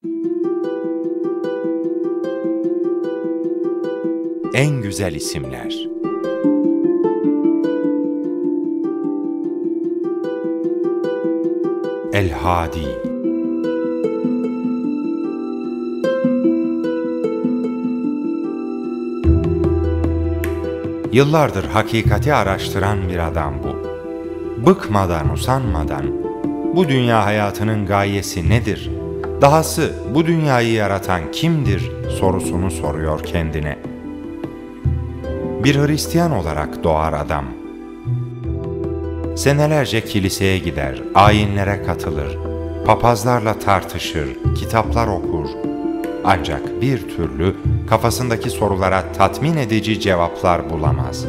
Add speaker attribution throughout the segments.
Speaker 1: En güzel isimler. El-Hadi. Yıllardır hakikati araştıran bir adam bu. Bıkmadan, usanmadan, bu dünya hayatının gayesi nedir? Dahası bu dünyayı yaratan kimdir sorusunu soruyor kendine. Bir Hristiyan olarak doğar adam. Senelerce kiliseye gider, ayinlere katılır, papazlarla tartışır, kitaplar okur. Ancak bir türlü kafasındaki sorulara tatmin edici cevaplar bulamaz.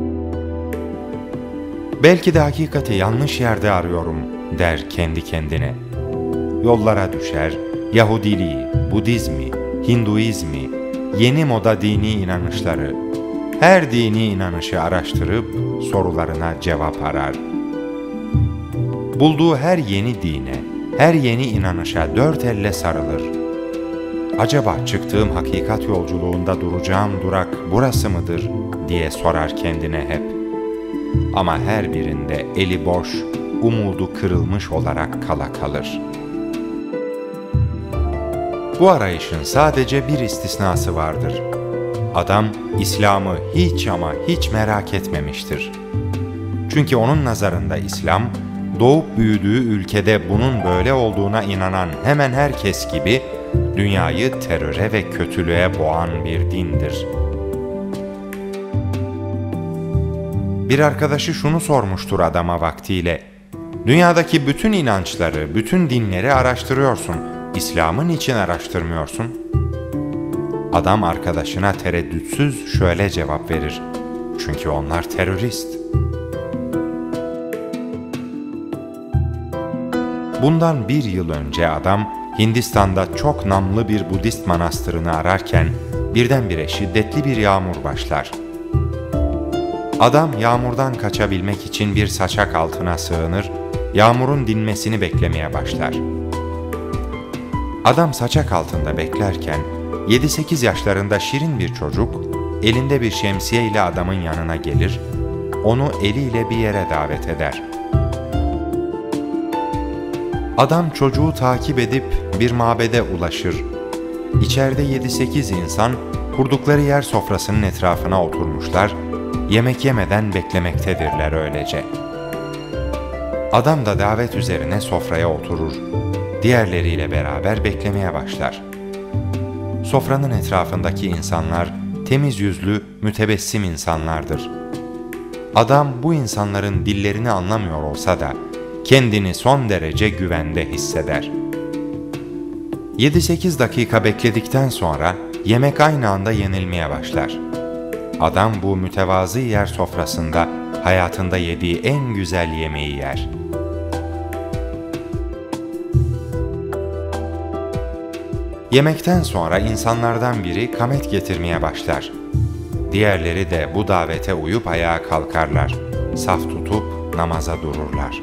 Speaker 1: Belki de hakikati yanlış yerde arıyorum der kendi kendine. Yollara düşer, Yahudiliği, Budizmi, Hinduizmi, yeni moda dini inanışları, her dini inanışı araştırıp sorularına cevap arar. Bulduğu her yeni dine, her yeni inanışa dört elle sarılır. Acaba çıktığım hakikat yolculuğunda duracağım durak burası mıdır diye sorar kendine hep. Ama her birinde eli boş, umudu kırılmış olarak kala kalır. Bu arayışın sadece bir istisnası vardır. Adam İslam'ı hiç ama hiç merak etmemiştir. Çünkü onun nazarında İslam, doğup büyüdüğü ülkede bunun böyle olduğuna inanan hemen herkes gibi dünyayı teröre ve kötülüğe boğan bir dindir. Bir arkadaşı şunu sormuştur adama vaktiyle: "Dünyadaki bütün inançları, bütün dinleri araştırıyorsun. İslam'ı niçin araştırmıyorsun?" Adam arkadaşına tereddütsüz şöyle cevap verir: "Çünkü onlar terörist." Bundan bir yıl önce adam Hindistan'da çok namlı bir Budist manastırını ararken birdenbire şiddetli bir yağmur başlar. Adam yağmurdan kaçabilmek için bir saçak altına sığınır, yağmurun dinmesini beklemeye başlar. Adam saçak altında beklerken 7-8 yaşlarında şirin bir çocuk elinde bir şemsiye ile adamın yanına gelir, onu eliyle bir yere davet eder. Adam çocuğu takip edip bir mabede ulaşır. İçeride 7-8 insan kurdukları yer sofrasının etrafına oturmuşlar, yemek yemeden beklemektedirler öylece. Adam da davet üzerine sofraya oturur, diğerleriyle beraber beklemeye başlar. Sofranın etrafındaki insanlar temiz yüzlü, mütebessim insanlardır. Adam bu insanların dillerini anlamıyor olsa da kendini son derece güvende hisseder. 7-8 dakika bekledikten sonra yemek aynı anda yenilmeye başlar. Adam bu mütevazı yer sofrasında hayatında yediği en güzel yemeği yer. Yemekten sonra insanlardan biri kamet getirmeye başlar. Diğerleri de bu davete uyup ayağa kalkarlar. Saf tutup namaza dururlar.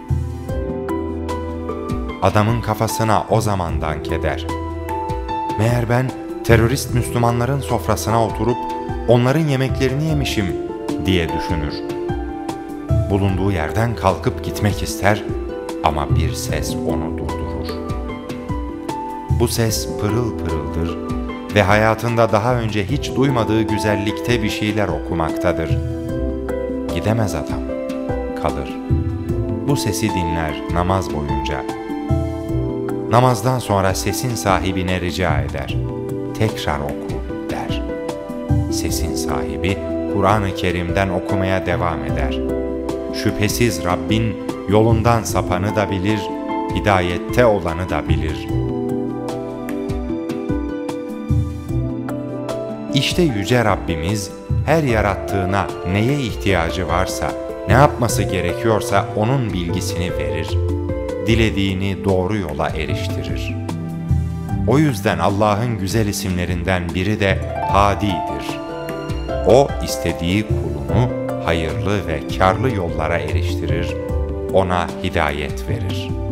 Speaker 1: Adamın kafasına o zaman dank eder. Meğer ben terörist Müslümanların sofrasına oturup onların yemeklerini yemişim diye düşünür. Bulunduğu yerden kalkıp gitmek ister ama bir ses onu durdurur. Bu ses pırıl pırıldır ve hayatında daha önce hiç duymadığı güzellikte bir şeyler okumaktadır. Gidemez adam, kalır. Bu sesi dinler namaz boyunca. Namazdan sonra sesin sahibine rica eder. "Tekrar oku," der. Sesin sahibi Kur'an-ı Kerim'den okumaya devam eder. Şüphesiz Rabbin yolundan sapanı da bilir, hidayette olanı da bilir. İşte Yüce Rabbimiz her yarattığına neye ihtiyacı varsa, ne yapması gerekiyorsa onun bilgisini verir. Dilediğini doğru yola eriştirir. O yüzden Allah'ın güzel isimlerinden biri de Hadi'dir. O istediği kulunu hayırlı ve kârlı yollara eriştirir, ona hidayet verir.